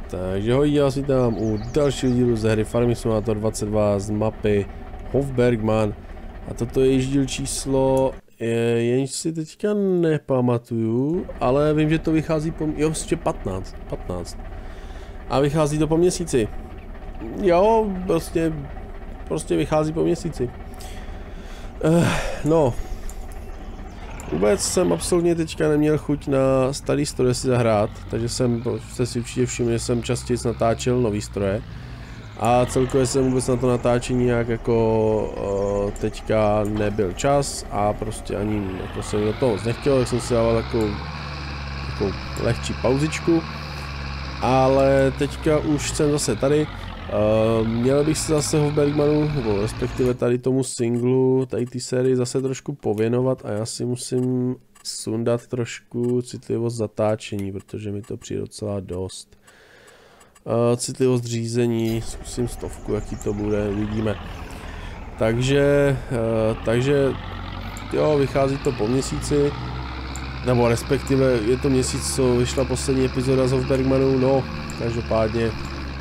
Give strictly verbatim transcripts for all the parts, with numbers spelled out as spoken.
Takže hoj, já vás vítám u dalšího dílu ze hry Farming Simulator dvacet dva z mapy Hofbergman. A toto je již díl číslo, jenž si teďka nepamatuju, ale vím, že to vychází po, jo, ještě patnáct, patnáct. A vychází to po měsíci. Jo, prostě, prostě vychází po měsíci. Uh, no. Vůbec jsem absolutně teďka neměl chuť na starý stroje si zahrát, takže jsem, jste si určitě všimli, že jsem častěji natáčel nový stroje. A celkově jsem vůbec na to natáčení nějak jako uh, teďka nebyl čas a prostě ani jako jsem do toho nechtěl, tak jsem si dával takovou, takovou lehčí pauzičku. Ale teďka už jsem zase tady. Uh, měl bych se zase Hofbergmanu, nebo respektive tady tomu singlu, tady té sérii zase trošku pověnovat a já si musím sundat trošku citlivost zatáčení, protože mi to přijde docela dost. Uh, citlivost řízení, zkusím stovku, jaký to bude, uvidíme. Takže, uh, takže jo, vychází to po měsíci, nebo respektive je to měsíc, co vyšla poslední epizoda z Hofbergmanu, no, každopádně.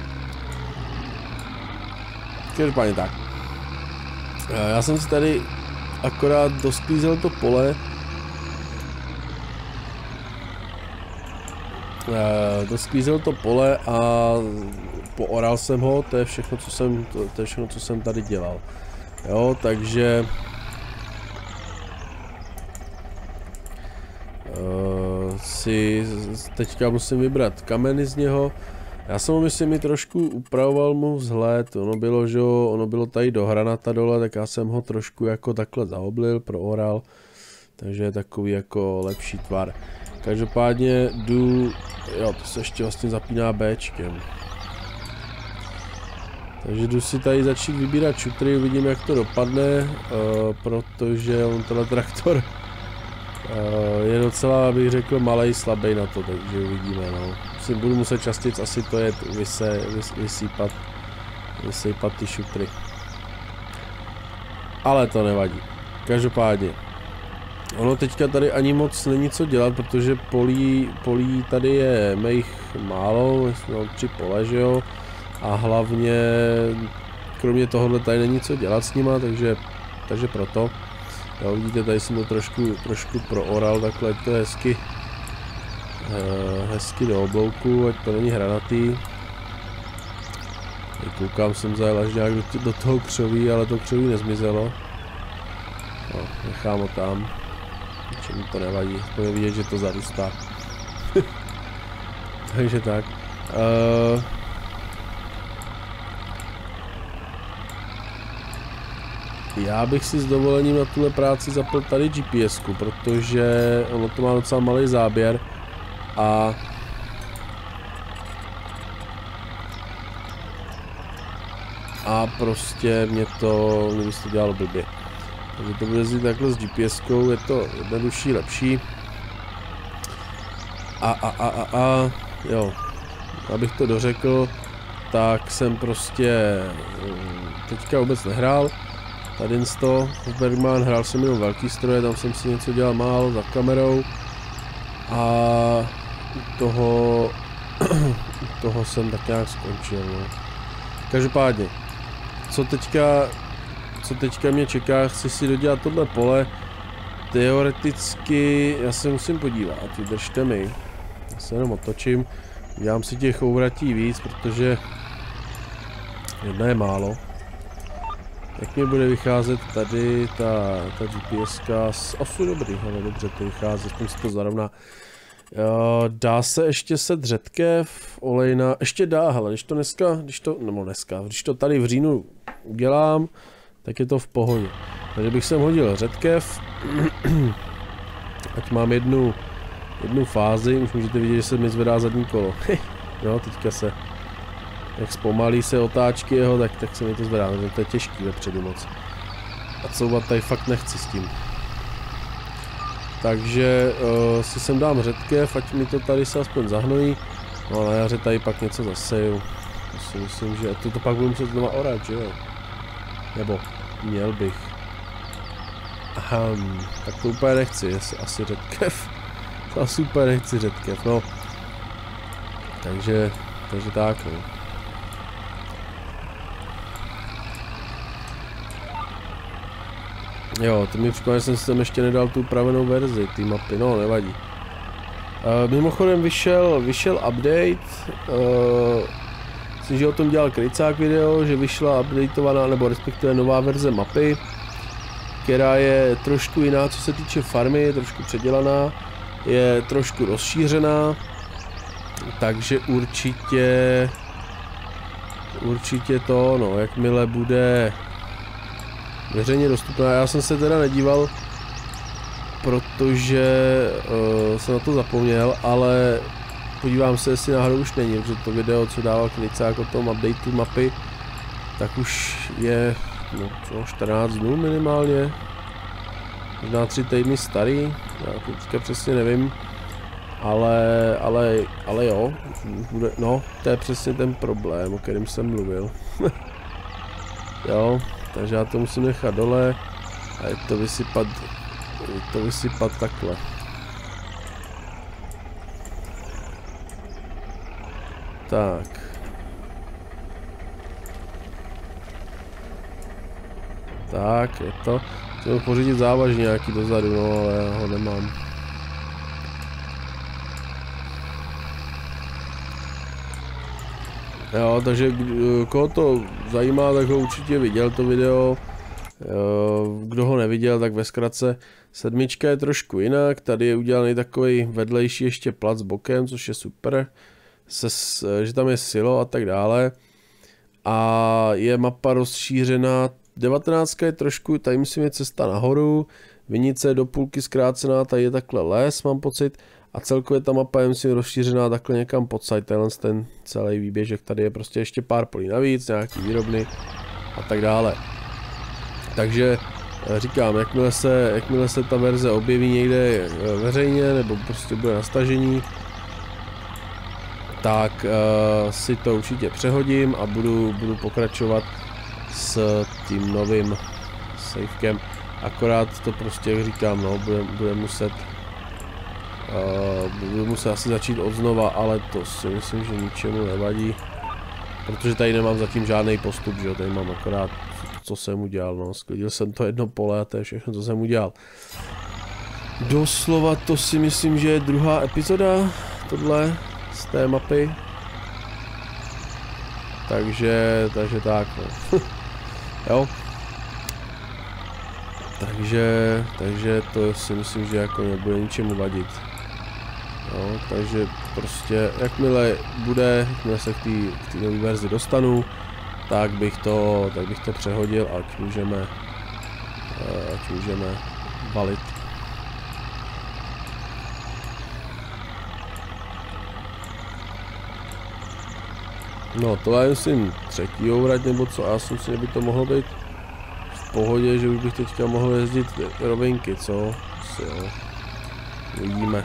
Každopádně tak. Já jsem si tady akorát dosklízel to pole. Dosklízel to pole a pooral jsem ho, to je všechno, co jsem, to, to je všechno, co jsem tady dělal. Jo, takže uh, si teďka musím vybrat kameny z něho. Já jsem ho myslím i trošku upravoval mu vzhled, ono bylo, že jo, ono bylo tady do hranata dole, tak já jsem ho trošku jako takhle zaoblil, prooral, takže je takový jako lepší tvar. Každopádně jdu, jo, to se ještě vlastně zapíná Bčkem. Takže jdu si tady začít vybírat šutry, uvidím jak to dopadne, uh, protože on tenhle traktor uh, je docela, bych řekl, malej, slabý na to, takže uvidíme, no. Budu muset častěji asi to je vyse, vys, vysýpat, vysýpat ty šutry. Ale to nevadí. Každopádně. Ono teďka tady ani moc není co dělat, protože polí, polí tady je mých málo, mám tři pole, že jo. A hlavně, kromě tohohle tady není co dělat s nima, takže, takže proto. Já vidíte, tady jsem to trošku, trošku prooral, takhle to je hezky. Uh, hezky do oblouku, ať to není hranatý. Koukám, jsem zajel až nějak do, do toho křoví, ale to křoví nezmizelo. No, nechám ho tam. Čemu to nevadí, aspoň vidět, že to zarůstá. Takže tak. Uh, já bych si s dovolením na tuhle práci zapl tady GPSku, protože ono to má docela malý záběr. A a prostě mě to, mě by to dělalo blbě. Takže to bude jezdit takhle s GPSkou, je to jednodušší, lepší. A a a a a jo, abych to dořekl, tak jsem prostě teďka vůbec nehrál. Tady to Hofbergman, hrál jsem jenom velký stroje, tam jsem si něco dělal málo za kamerou. A u toho, u toho jsem tak nějak skončil, no. Každopádně, co teďka, co teďka mě čeká, chci si dodělat tohle pole. Teoreticky, já se musím podívat, vydržte mi. Já se jenom otočím, dělám si těch ouvratí víc, protože jedna je málo. Jak mě bude vycházet tady ta, ta GPSka z osu dobrý, ale dobře to vychází, aspoň si to zarovná. Dá se ještě set řetkev, olejna, ještě dá, hele, když to dneska, když to, nebo dneska, když to tady v říjnu udělám, tak je to v pohodě. Takže bych sem hodil řetkev, ať mám jednu, jednu fázi, už můžete vidět, že se mi zvedá zadní kolo. No, teďka se, jak zpomalí se otáčky jeho, tak, tak se mi to zvedá, takže to je těžký vepředu moc. A couvat tady fakt nechci s tím. Takže uh, si sem dám řetkev, ať mi to tady se aspoň zahnojí. No a na jaře tady pak něco zaseju. To si myslím, že to, to pak budu muset znova orat, že jo? Nebo měl bych. Aha, tak to úplně nechci, asi, asi řetkev. To asi úplně nechci řetkev, no. Takže takže tak no. Jo, to mi připomíná, že jsem si tam ještě nedal tu upravenou verzi té mapy, no nevadí. Uh, mimochodem vyšel, vyšel update, uh, myslím, že o tom dělal Krycák video, že vyšla updateovaná, nebo respektive nová verze mapy, která je trošku jiná, co se týče farmy, je trošku předělaná, je trošku rozšířená, takže určitě, určitě to, no, jakmile bude veřejně dostupná, já jsem se teda nedíval, protože uh, jsem na to zapomněl, ale podívám se, jestli náhodou už není, protože to video, co dával Krycák o tom updateu mapy, tak už je no, co, čtrnáct dnů minimálně, možná tři týdny starý, já teďka přesně nevím, ale, ale, ale jo, bude, no, to je přesně ten problém, o kterém jsem mluvil. Jo, takže já to musím nechat dole a je to vysypat, je to vysypat takhle. Tak. Tak, je to. Chci pořídit závažně nějaký dozadu, no, ale já ho nemám. Jo, takže koho to zajímá, tak ho určitě viděl to video. Kdo ho neviděl, tak ve zkratce sedmička je trošku jinak. Tady je udělaný takový vedlejší ještě plac bokem, což je super. Se, že tam je silo a tak dále. A je mapa rozšířená. devatenáctka je trošku, tady myslím je cesta nahoru. Vinice je do půlky zkrácená, tady je takhle les, mám pocit. A celkově ta mapa je myslím rozšířená takhle někam pod side, ten celý výběžek. Tady je prostě ještě pár polí navíc, nějaký výrobny a tak dále. Takže říkám, jakmile se, jakmile se ta verze objeví někde veřejně, nebo prostě bude na stažení, tak uh, si to určitě přehodím a budu, budu pokračovat s tím novým savekem. Akorát to prostě, jak říkám, no, bude, bude muset uh, budu muset asi začít od znova, ale to si myslím, že ničemu nevadí, protože tady nemám zatím žádný postup, že jo, tady mám akorát co jsem udělal, no, sklidil jsem to jedno pole a to je všechno, co jsem udělal. Doslova to si myslím, že je druhá epizoda, tohle, z té mapy. Takže, takže tak, no. Jo. Takže, takže to si myslím, že jako nebude ničemu vadit. Jo, takže prostě, jakmile bude, jakmile se k té nové verzi dostanu, tak bych to, tak bych to přehodil, ať můžeme, ať můžeme valit. No, tohle je myslím třetí ourať nebo co, a já si myslím, že by to mohlo být v pohodě, že už bych teďka mohl jezdit rovinky, co? Asi jo. Uvidíme.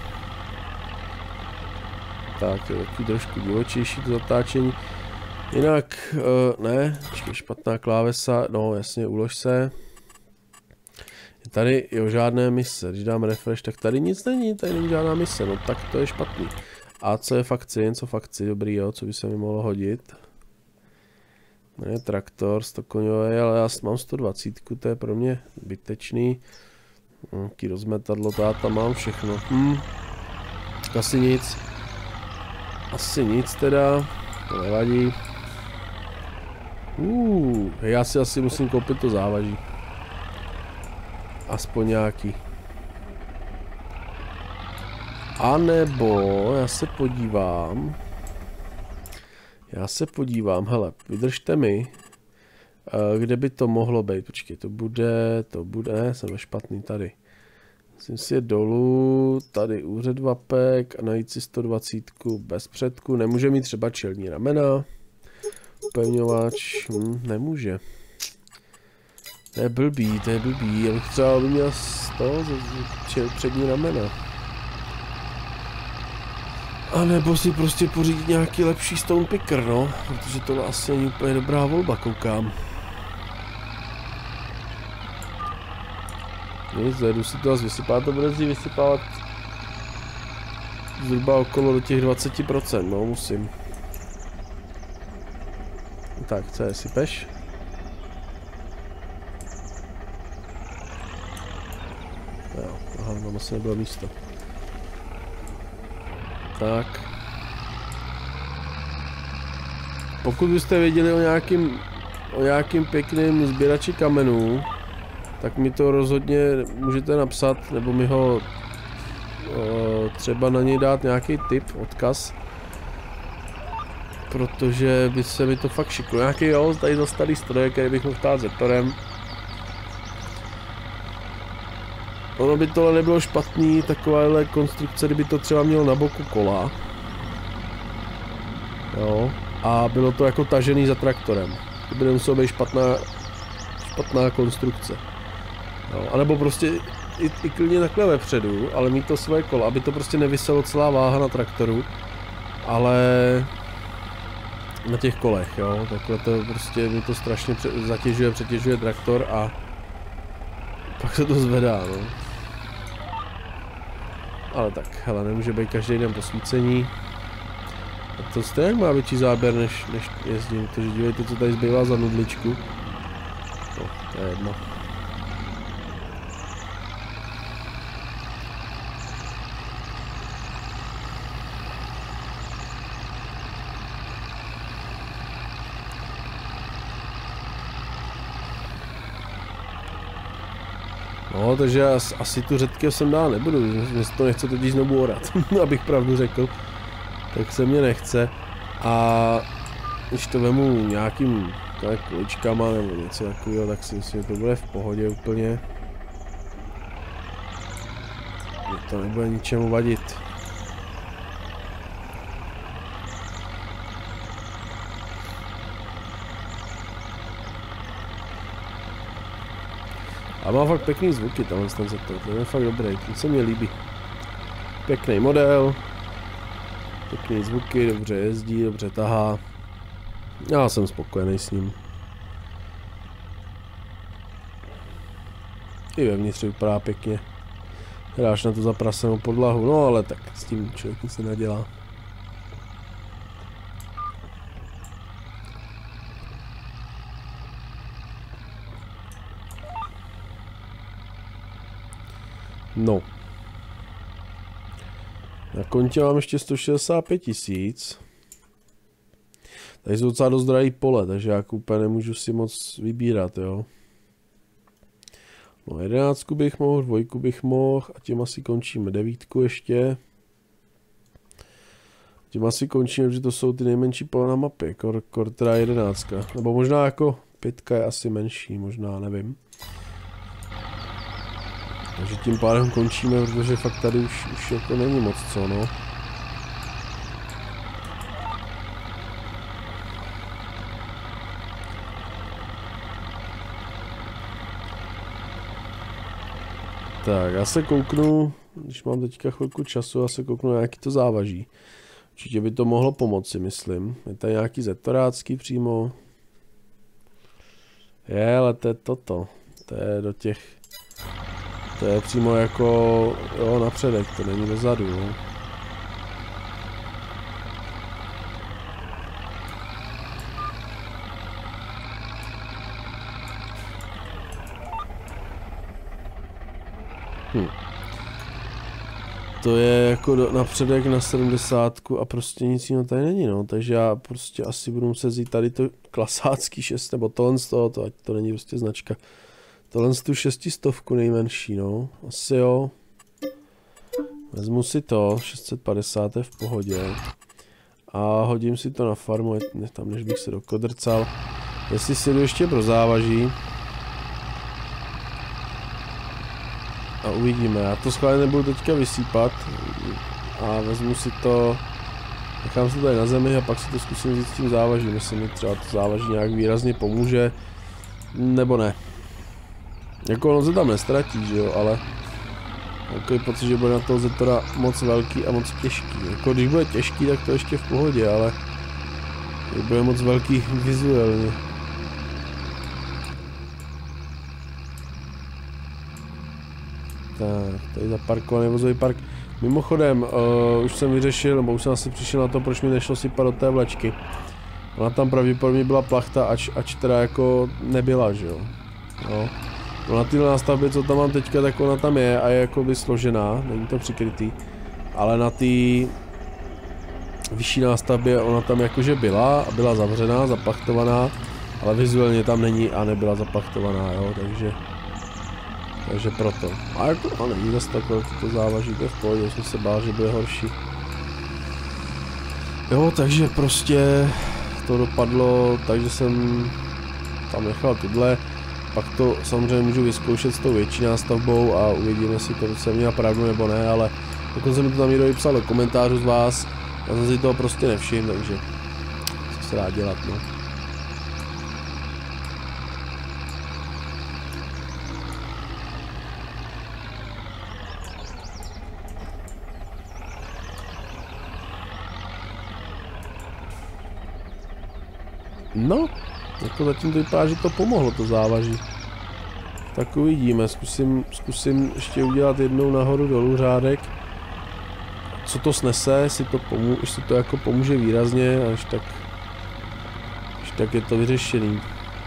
Tak, je taky trošku divočejší to zatáčení. Jinak, uh, ne, počkej, špatná klávesa, no jasně, ulož se. Je tady, jo, žádné mise, když dám refresh, tak tady nic není, tady není žádná mise, no tak to je špatný. A co je fakci, jen co fakci, dobrý, jo, co by se mi mohlo hodit. Ne, traktor, sto koňové, ale já mám sto dvacet, to je pro mě zbytečný. Nějaký rozmetadlo, táta, mám všechno. Hm, asi nic. Asi nic teda, to nevadí. Uh, já si asi musím koupit to závaží. Aspoň nějaký. A nebo já se podívám. Já se podívám, hele, vydržte mi. Kde by to mohlo být? Počkej, to bude, to bude, ne, jsem ve špatný tady. Musím si je dolů, tady úřad vapek a najít si sto dvacet bez předku. Nemůže mít třeba čelní ramena. Upevňovač, hm, nemůže. To je blbý, to je blbý, já bych třeba by měl sto přední ramena. A nebo si prostě pořídit nějaký lepší stone picker, no, protože tohle asi není úplně dobrá volba, koukám. Nic, zajdu si to vysypát, to bude zdí vysypávat zhruba okolo do těch dvacet procent, no, musím. Tak, co je, sypeš? Jo, aha, tam asi nebylo místo. Tak. Pokud byste věděli o nějakým, o nějakým pěkným sběrači kamenů, tak mi to rozhodně můžete napsat, nebo mi ho o, třeba na něj dát nějaký tip, odkaz. Protože by se mi to fakt šiklo. Nějaký jo, tady za starý stroje, který bych mohl tát zetorem. Ono by tohle nebylo špatný, takováhle konstrukce, kdyby to třeba mělo na boku kola. Jo. A bylo to jako tažený za traktorem. To by nemuselo být špatná, špatná konstrukce. Jo. A nebo prostě i, i klidně takhle vepředu, ale mít to svoje kola, aby to prostě nevyselo celá váha na traktoru. Ale na těch kolech, jo. Takhle to prostě mi to strašně zatěžuje, přetěžuje traktor a pak se to zvedá, no. Ale tak, hele, nemůže být každý den posvícení. A to stejně má větší záběr, než, než jezdím, protože dívejte, co tady zbývá za nudličku. No, to je jedno. No, takže já asi tu řetky sem dál nebudu, mě to nechce totiž znovu orat, abych pravdu řekl. Tak se mě nechce. A když to vemu nějakým kuličkama nebo něco takového, tak si myslím, že to bude v pohodě úplně. Mě to nebude ničemu vadit. A má fakt pěkný zvuky tamhle ten Zetor, to je fakt dobrý, ten se mi líbí. Pěkný model, pěkný zvuky, dobře jezdí, dobře tahá. Já jsem spokojený s ním. I vevnitř vypadá pěkně. Hráš na tu zaprasenou podlahu, no ale tak s tím člověk nic nenadělá. No. Na kontě mám ještě sto šedesát pět tisíc. Tady jsou docela dost drahý pole, takže já úplně nemůžu si moc vybírat, jo. No, jedenáctku bych mohl, dvojku bych mohl a tím asi končíme. Devítku ještě. Tím asi končíme, že to jsou ty nejmenší pole na mapě. Kor, kor teda jedenáctka. Nebo možná jako pětka je asi menší, možná, nevím. Takže tím pádem končíme, protože fakt tady už, už jako není moc co, no. Tak, já se kouknu, když mám teďka chvilku času, já se kouknu na jaký to závaží. Určitě by to mohlo pomoci, myslím. Je tady nějaký zetorácký přímo. Je, ale to je toto. To je do těch... To je přímo jako, jo, napředek, to není dozadu, jo. Hm. To je jako do, napředek na sedmdesátku a prostě nic jiného tady není, no. Takže já prostě asi budu muset vzít tady to klasácký šest, nebo tohle z toho, to, ať to není prostě značka. Tohle z tu šestistovku nejmenší, no. Asi jo. Vezmu si to, šest set padesát je v pohodě. A hodím si to na farmu, ne, tam než bych se dokodrcal. Jestli si jdu ještě pro závaží. A uvidíme, já to schválně nebudu teďka vysýpat. A vezmu si to, nechám se tady na zemi a pak si to zkusím vzít s tím závažím. Jestli mi třeba to závaží nějak výrazně pomůže, nebo ne. Jako ono se tam nestratí, že jo, ale takový pocit, že bude na toho Zetora moc velký a moc těžký. Jako když bude těžký, tak to ještě v pohodě, ale když bude moc velký vizuálně. Tak, tady zaparkovaný vozový park. Mimochodem, uh, už jsem vyřešil, nebo už jsem asi přišel na to, proč mi nešlo sypat do té vlečky. Ona tam pravděpodobně byla plachta, ač, ač teda jako nebyla, že jo. No. No na tyhle nástavbě, co tam mám teďka, tak ona tam je a je jakoby složená, není to přikrytý. Ale na té vyšší nástavbě ona tam jakože byla a byla zavřená, zaplachtovaná, ale vizuálně tam není a nebyla zaplachtovaná, jo, takže... Takže proto. A jako, no není zase takové to závaží, to je v pohodě, jsem se bál, že bude horší. Jo, takže prostě to dopadlo, takže jsem tam nechal tuhle. Pak to samozřejmě můžu vyzkoušet s tou větší nástavbou a uvidíme, jestli to jsem měl pravdu nebo ne, ale dokonce mi to tam někdo vypsal do komentářů z vás. Já jsem si toho prostě nevšiml, takže co se dá dělat, no. No, jako zatím to vypadá, že to pomohlo, to závaží. Tak uvidíme, zkusím, zkusím ještě udělat jednou nahoru dolů řádek. Co to snese, jestli to, pomů jestli to jako pomůže výrazně, až tak, až tak je to vyřešený.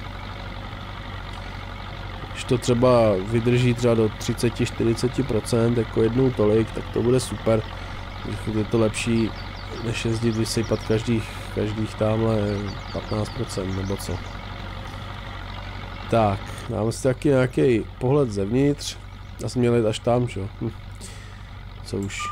Když to třeba vydrží třeba do třicet až čtyřicet procent, jako jednou tolik, tak to bude super. Je to lepší, než jezdit vysypat každých, každých tamhle patnáct procent nebo co. Tak, dáme si taky nějaký pohled zevnitř. Já jsem měl jít až tam, že jo. Hm. Co už.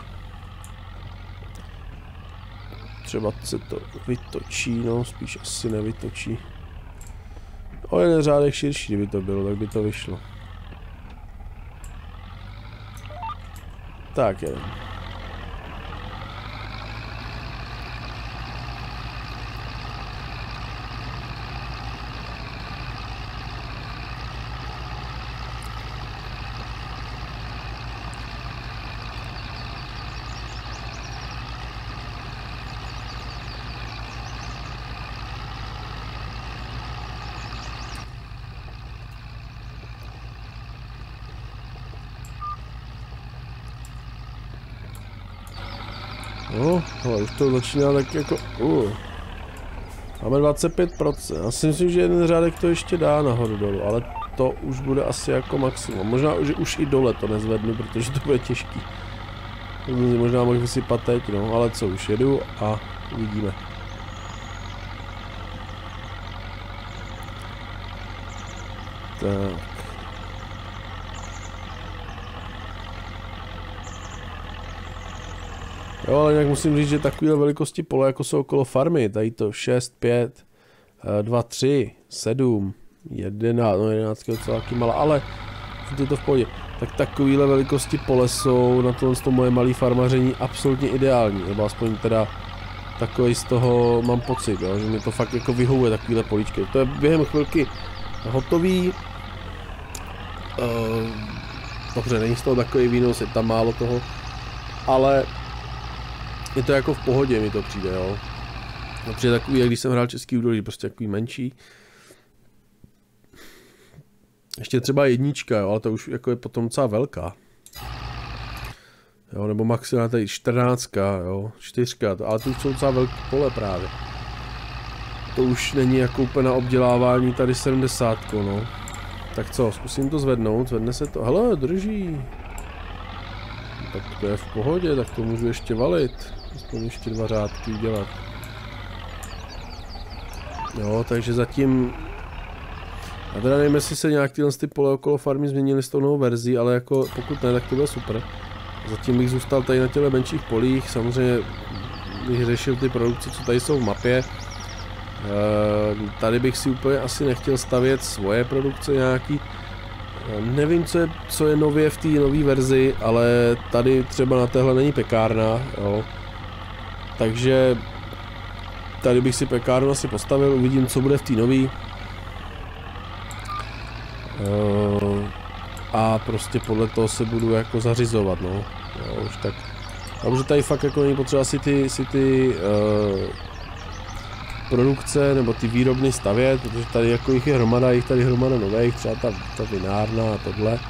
Třeba se to vytočí, no spíš asi nevytočí. O jeden řádek širší, kdyby to bylo, tak by to vyšlo. Tak je. No, ale už to začíná tak jako... Uh. Máme dvacet pět procent. Já si myslím, že jeden řádek to ještě dá nahoru dolů, ale to už bude asi jako maximum. Možná, že už i dole to nezvednu, protože to bude těžký. Možná mohl vysypat teď, no, ale co, už jedu a uvidíme. Tak. Jo, ale jinak musím říct, že takové velikosti pole, jako jsou okolo farmy, tady to šest, pět, dva, tři, sedm, jedenáct, no jedenáct je docela taky malá, ale je to v pohodě. Tak takovéhle velikosti pole jsou na tohle to moje malé farmaření absolutně ideální, nebo aspoň teda takový z toho mám pocit, jo, že mi to fakt jako vyhovuje takovéhle políčky. To je během chvilky hotový. Uh, dobře, není z toho takový výnos, je tam málo toho, ale je to jako v pohodě, mi to přijde, jo. No, přijde takový, jak když jsem hrál český údolí, prostě takový menší. Ještě třeba jednička, jo, ale to už jako je potom docela velká. Jo, nebo maximálně tady čtrnáctka, jo, čtyřka, ale to už jsou docela velké pole právě. To už není jako úplně na obdělávání tady sedmdesátko, no. Tak co, zkusím to zvednout, zvedne se to, hele, drží. Tak to je v pohodě, tak to můžu ještě valit. Aspoň ještě dva řádky udělat. Jo, takže zatím... Já teda nevím, jestli se nějak tyhle ty pole okolo farmy změnily s tou novou verzí, ale jako pokud ne, tak to bude super. Zatím bych zůstal tady na těchto menších polích, samozřejmě bych řešil ty produkce, co tady jsou v mapě. E, tady bych si úplně asi nechtěl stavět svoje produkce nějaký. Nevím, co je, co je nově v té nové verzi, ale tady třeba na téhle není pekárna, jo. Takže tady bych si pekárnu asi postavil, uvidím, co bude v té nové. A prostě podle toho se budu jako zařizovat, no. Jo, už tak. A už tady fakt jako není potřeba si ty, si ty uh, produkce nebo ty výrobny stavět, protože tady jako jich je hromada, jich tady hromada nových, třeba ta, ta vinárna a tohle.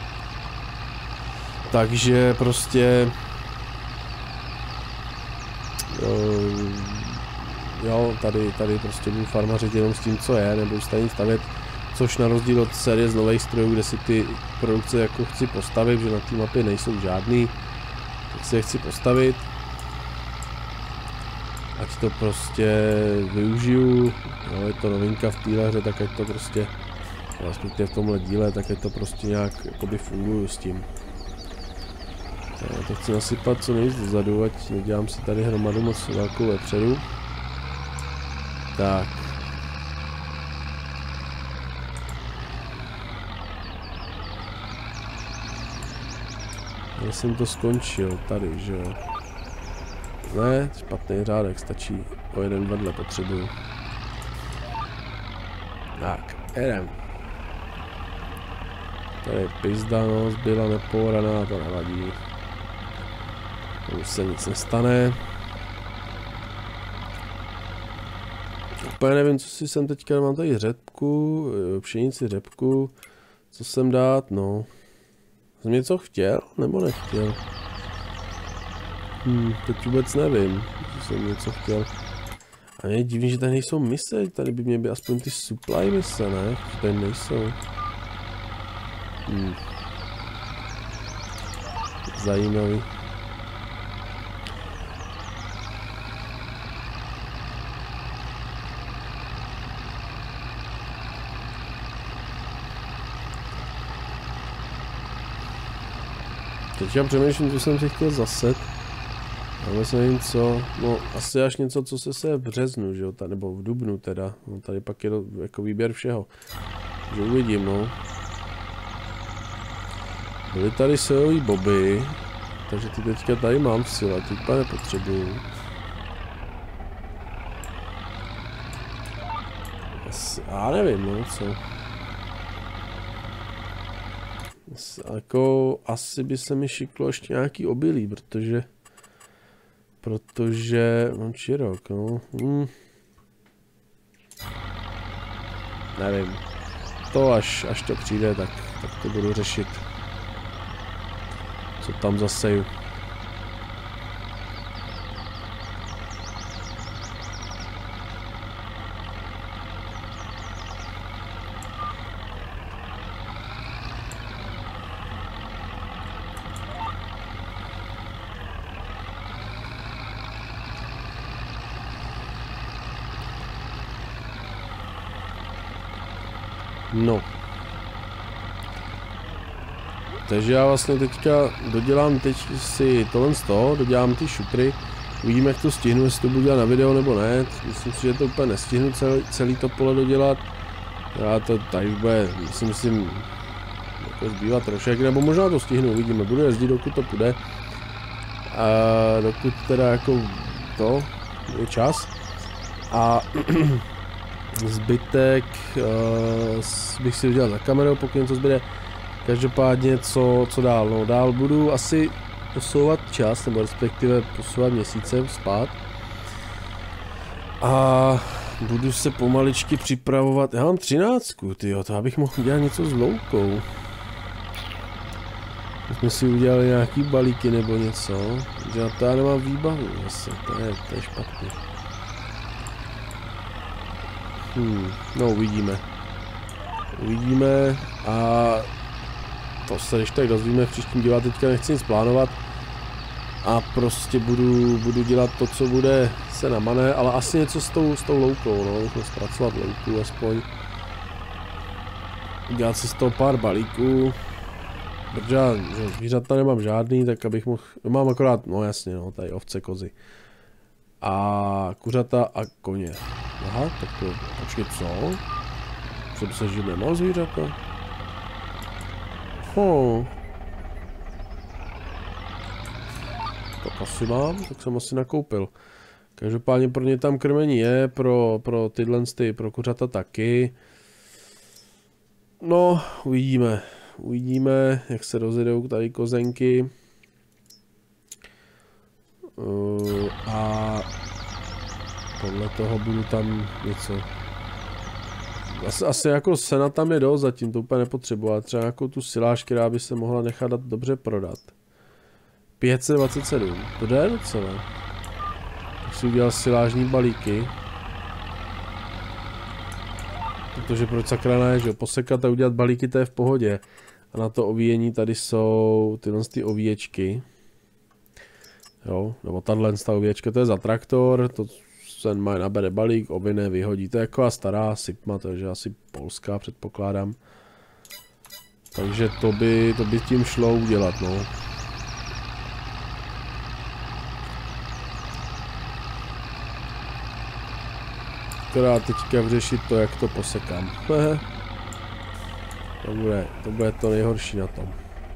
Takže prostě uh, jo, tady, tady prostě budu farmařit jenom s tím, co je, nebudu stejně stavět, což na rozdíl od série z nových strojů, kde si ty produkce jako chci postavit, že na té mapě nejsou žádný, tak si je chci postavit. Ať to prostě využiju, no, je to novinka v téhle hře, tak ať to prostě, respektive v tomhle díle, tak ať to prostě nějak jakoby funguju s tím. Já to chci nasypat co nejvíc dozadu, ať nedělám si tady hromadu moc velkou vepředu. Tak. Já jsem to skončil tady, že jo. Ne, špatný řádek, stačí o jeden vedle potřebuju. Tak, jedem. Tady pizda, no, zbyla nepouraná, to nevadí. Už se nic nestane. Úplně nevím, co si jsem teďka, mám tady řepku, pšenici řepku. Co jsem dát, no. Jsem něco chtěl, nebo nechtěl? Hmm, teď vůbec nevím, že jsem něco chtěl. A je divný, že tady nejsou mise, tady by mě by aspoň ty supply mise, ne? Že tady nejsou. Hmm. Zajímavý. Teď já přemýšlím, co jsem si chtěl zaset. Já vlastně nevím co, no asi až něco, co se se v březnu, že jo, tady, nebo v dubnu teda. No, tady pak je to jako výběr všeho. Že uvidím, no. Byly tady sojový boby, takže ty teďka tady mám v sile, ty úplně nepotřebuju. Asi, já nevím, no co. Jako asi by se mi šiklo ještě nějaký obilí, protože protože mám čirok, no. Hmm. Nevím. To až, až to přijde, tak, tak to budu řešit. Co tam zaseju. No. Takže já vlastně teďka dodělám teď si tohle z toho, dodělám ty šutry. Uvidíme, jak to stihnu, jestli to budu dělat na video nebo ne. Myslím si, že to úplně nestihnu celý, celý to pole dodělat. Já to tady bude, si myslím, jako zbývá trošek, nebo možná to stihnu, uvidíme. Budu jezdit, dokud to půjde. A dokud teda jako to je čas. A zbytek uh, bych si udělal za kamerou, pokud něco zbyde. Každopádně co, co dál? No dál budu asi posouvat čas, nebo respektive posouvat měsíce spát. A budu se pomaličky připravovat. Já mám třináctku, tyjo, to abych mohl udělat něco s loukou. My jsme si udělali nějaký balíky nebo něco, že na to já nemám výbavu zase, to je, to je špatně. Hmm, no uvidíme. Uvidíme a to se když tak dozvíme v příštím díle, teďka nechci nic plánovat. A prostě budu, budu dělat to, co bude se namane, ale asi něco s tou, s tou loukou, no, musím zpracovat louku aspoň. Dělat si z toho pár balíků. Protože já zvířata nemám žádný, tak abych mohl, mám akorát, no jasně, no, tady ovce, kozy. A kuřata a koně. Aha, tak to, počkej, co? Jsem se, že nemám zvířata? Ho. Tak asi mám, tak jsem asi nakoupil. Každopádně pro ně tam krmení je, pro, pro tyhle ty, pro kuřata taky. No, uvidíme. Uvidíme, jak se rozjedou tady kozenky. Uh, a podle toho budu tam něco. Asi, asi jako sena tam je dost, zatím to úplně nepotřebuji, ale třeba nějakou tu siláž, která by se mohla nechat dobře prodat. pět set dvacet sedm, to jde docela. Tak si udělal silážní balíky. Protože proč sakra ne, že posekat a udělat balíky, to je v pohodě. A na to ovíjení tady jsou tyhle ty ovíječky. Jo, nebo tahle ovíječka, to je za traktor, to se má nabere balík, ovine, vyhodí. To je jako stará sipma, takže asi polská předpokládám. Takže to by, to by tím šlo udělat, no. Která teďka vyřešit to, jak to posekám. to, bude, to bude to nejhorší na tom.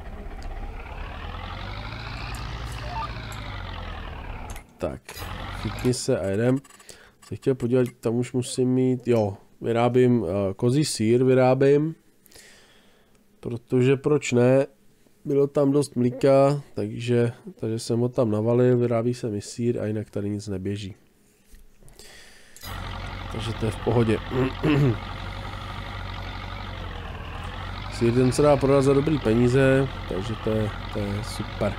Tak, chytni se a jedem. Se chtěl podívat, tam už musím mít, jo, vyrábím uh, kozí sýr, vyrábím. Protože proč ne, bylo tam dost mlíka, takže, takže jsem ho tam navalil, vyrábí se mi sýr a jinak tady nic neběží. Takže to je v pohodě. Sýr ten se dá prodat za dobrý peníze, takže to je, to je super.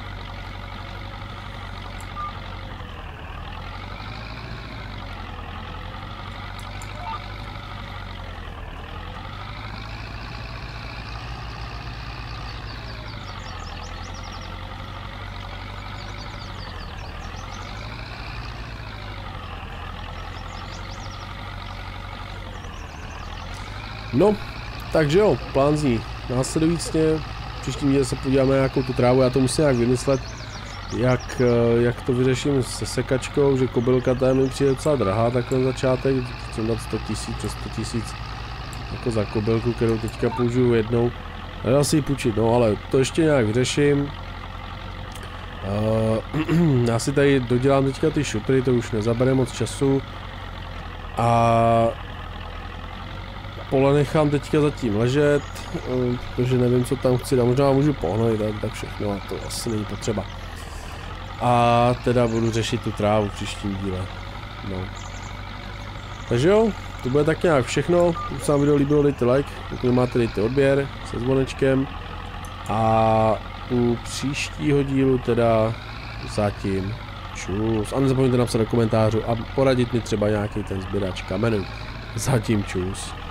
No, takže jo, plán zní následujícně, příštím díle se podíváme na nějakou tu trávu, já to musím nějak vymyslet, jak, jak to vyřeším se sekačkou, že kobylka ta mi přijde docela drahá, takhle na začátek, chci dát sto tisíc, přes sto tisíc jako za kobylku, kterou teďka použiju jednou, a dá si ji půjčit, no ale to ještě nějak vyřeším. Uh, já si tady dodělám teďka ty šutry, to už nezabere moc času a pole nechám teďka zatím ležet, protože nevím, co tam chci dát, možná můžu pohnojit, tak všechno, a to asi není potřeba. A teda budu řešit tu trávu v příštím díle. No. Takže jo, to bude tak nějak všechno, pokud se vám video líbilo, dejte like, pokud máte, dejte odběr se zvonečkem a u příštího dílu teda zatím čus. A nezapomeňte napsat do komentářů a poradit mi třeba nějaký ten sběrač kamenů. Zatím čus.